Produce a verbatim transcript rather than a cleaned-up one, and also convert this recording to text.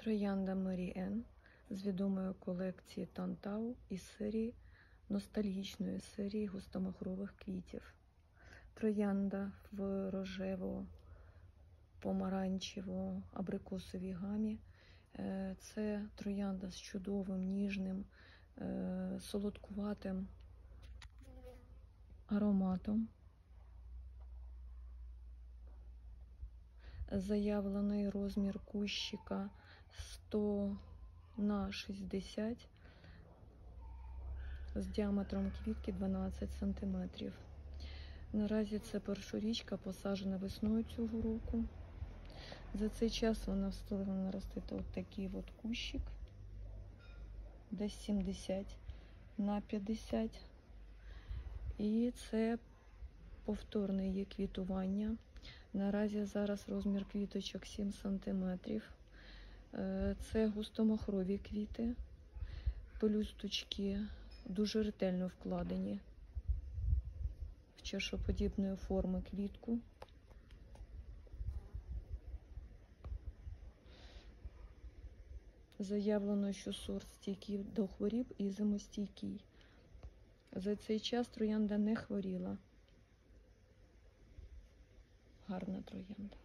Троянда Мері Енн з відомої колекції Тантау із серії ностальгічної серії густомахрових квітів. Троянда в рожево-помаранчево-абрикосовій гамі. Це троянда з чудовим, ніжним, солодкуватим ароматом. Заявлений розмір кущика сто на шістдесят з діаметром квітки дванадцять сантиметрів. Наразі це першорічка, посаджена весною цього року. За цей час вона встигла наростити от такий от кущик, десь сімдесят на п'ятдесят. І це повторне її квітування. Наразі зараз розмір квіточок сім сантиметрів. Це густомахрові квіти. Пелюсточки дуже ретельно вкладені в чашоподібної форми квітку. Заявлено, що сорт стійкий до хворіб і зимостійкий. За цей час троянда не хворіла. Гарна троянда.